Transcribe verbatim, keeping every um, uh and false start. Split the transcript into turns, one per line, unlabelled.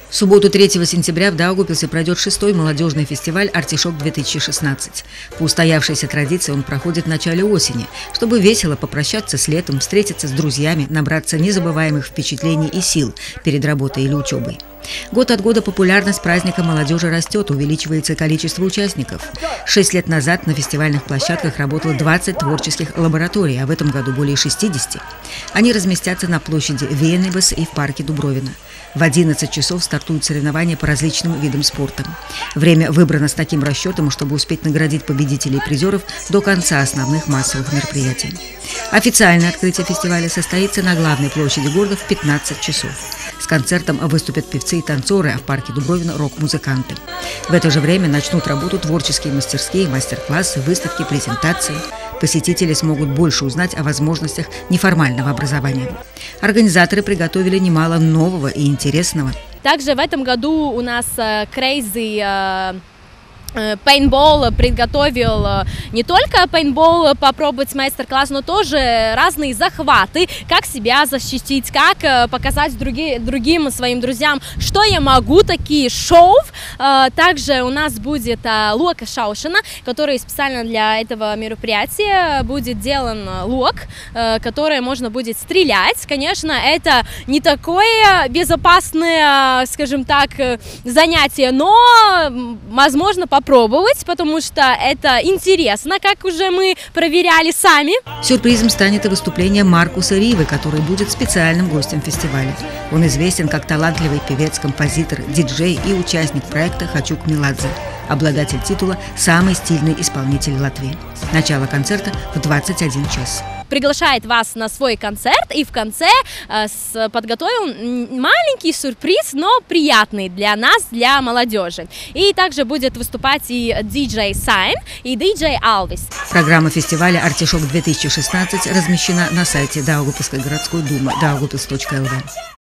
В субботу третьего сентября в Даугавпилсе пройдет шестой молодежный фестиваль «Артишок-две тысячи шестнадцать». По устоявшейся традиции он проходит в начале осени, чтобы весело попрощаться с летом, встретиться с друзьями, набраться незабываемых впечатлений и сил перед работой или учебой. Год от года популярность праздника молодежи растет, увеличивается количество участников. Шесть лет назад на фестивальных площадках работало двадцать творческих лабораторий, а в этом году более шестидесяти. Они разместятся на площади Виеннебас и в парке Дубровина. В одиннадцать часов стартуют соревнования по различным видам спорта. Время выбрано с таким расчетом, чтобы успеть наградить победителей и призеров до конца основных массовых мероприятий. Официальное открытие фестиваля состоится на главной площади города в пятнадцать часов. С концертом выступят певцы и танцоры, а в парке Дубровина – рок-музыканты. В это же время начнут работу творческие мастерские, мастер-классы, выставки, презентации. Посетители смогут больше узнать о возможностях неформального образования. Организаторы приготовили немало нового и интересного.
Также в этом году у нас Crazy Paintball приготовил не только пейнтбол попробовать мастер-класс, но тоже разные захваты, как себя защитить, как показать други, другим своим друзьям, что я могу, такие шоу. Также у нас будет лук шаушена, который специально для этого мероприятия будет делан лук, который можно будет стрелять. Конечно, это не такое безопасное, скажем так, занятие, но возможно попробовать, потому что это интересно, как уже мы проверяли сами.
Сюрпризом станет и выступление Маркуса Ривы, который будет специальным гостем фестиваля. Он известен как талантливый певец, композитор, диджей и участник проекта «Хачук Меладзе», обладатель титула «Самый стильный исполнитель Латвии». Начало концерта в двадцать один час.
Приглашает вас на свой концерт и в конце э, с, подготовил маленький сюрприз, но приятный для нас, для молодежи. И также будет выступать и диджей Сайн, и диджей Алвис.
Программа фестиваля «Артишок-две тысячи шестнадцать» размещена на сайте Даугавпилской городской думы даугавпилс точка эл ви.